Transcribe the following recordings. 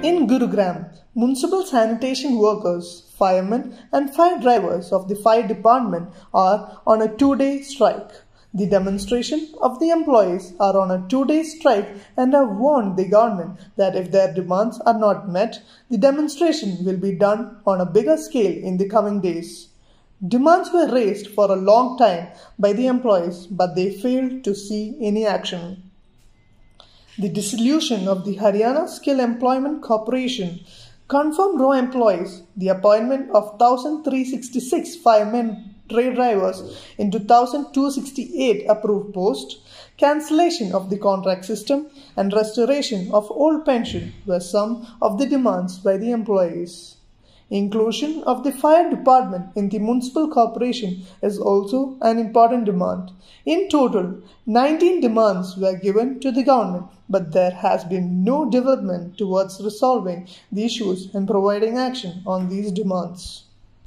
In Gurugram, municipal sanitation workers, firemen and fire drivers of the fire department are on a 2-day strike. The demonstration of the employees are on a 2-day strike and have warned the government that if their demands are not met, the demonstration will be done on a bigger scale in the coming days. Demands were raised for a long time by the employees, but they failed to see any action. The dissolution of the Haryana Skill Employment Corporation confirmed raw employees, the appointment of 1,366 firemen trade drivers into 1,268 approved posts, cancellation of the contract system and restoration of old pension were some of the demands by the employees. Inclusion of the fire department in the municipal corporation is also an important demand. In total, 19 demands were given to the government, but there has been no development towards resolving the issues and providing action on these demands.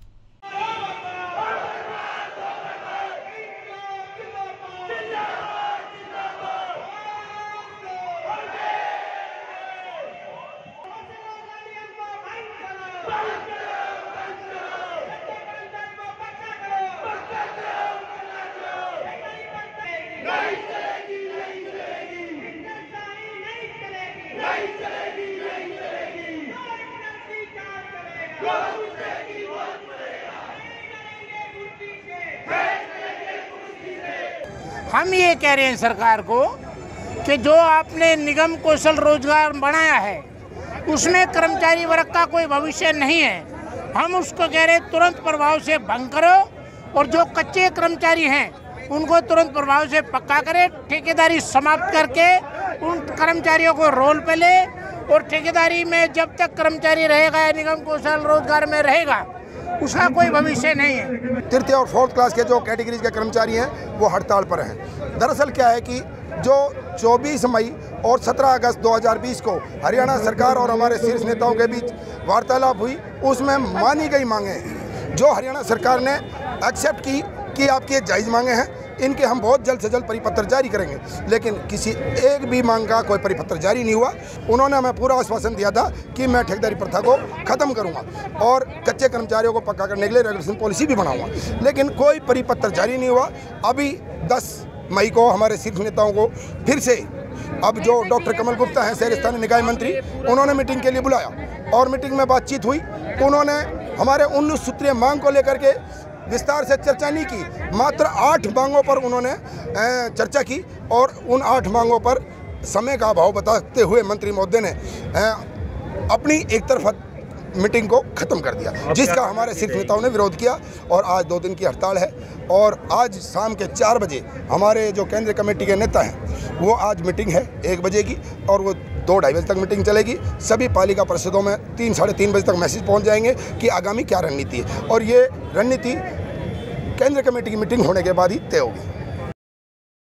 हम ये कह रहे हैं सरकार को कि जो आपने निगम कौशल रोजगार बनाया है उसमें कर्मचारी वर्ग का कोई भविष्य नहीं है। हम उसको कह रहे हैं तुरंत प्रभाव से भंग करो और जो कच्चे कर्मचारी हैं उनको तुरंत प्रभाव से पक्का करें। ठेकेदारी समाप्त करके उन कर्मचारियों को रोल पे ले और ठेकेदारी में जब तक कर्मचारी रहेगा या निगम कौशल रोजगार में रहेगा उसका कोई भविष्य नहीं है। तृतीय और फोर्थ क्लास के जो कैटेगरीज के कर्मचारी हैं वो हड़ताल पर हैं। दरअसल क्या है कि जो 24 मई और 17 अगस्त 2020 को हरियाणा सरकार और हमारे शीर्ष नेताओं के बीच वार्तालाप हुई, उसमें मानी गई मांगे हैं जो हरियाणा सरकार ने एक्सेप्ट की कि आपकी ये जायज़ मांगे हैं, इनके हम बहुत जल्द से जल्द परिपत्र जारी करेंगे। लेकिन किसी एक भी मांग का कोई परिपत्र जारी नहीं हुआ। उन्होंने हमें पूरा आश्वासन दिया था कि मैं ठेकेदारी प्रथा को ख़त्म करूंगा और कच्चे कर्मचारियों को पक्का करने के लिए रेगुलेशन पॉलिसी भी बनाऊंगा, लेकिन कोई परिपत्र जारी नहीं हुआ। अभी 10 मई को हमारे शीर्ष नेताओं को फिर से अब जो डॉक्टर कमल गुप्ता हैं शहरी स्थानीय निकाय मंत्री, उन्होंने मीटिंग के लिए बुलाया और मीटिंग में बातचीत हुई। उन्होंने हमारे 19 सूत्रीय मांग को लेकर के विस्तार से चर्चा नहीं की, मात्र 8 मांगों पर उन्होंने चर्चा की और उन 8 मांगों पर समय का अभाव बताते हुए मंत्री महोदय ने अपनी एक तरफा मीटिंग को ख़त्म कर दिया, जिसका हमारे शीर्ष नेताओं ने विरोध किया और आज 2 दिन की हड़ताल है। और आज शाम के 4 बजे हमारे जो केंद्रीय कमेटी के नेता हैं वो आज मीटिंग है 1 बजे की और वो 2-2:30 बजे तक मीटिंग चलेगी। सभी पालिका परिषदों में 3-3:30 बजे तक मैसेज पहुंच जाएंगे कि आगामी क्या रणनीति है और ये रणनीति केंद्रीय कमेटी की मीटिंग होने के बाद ही तय होगी।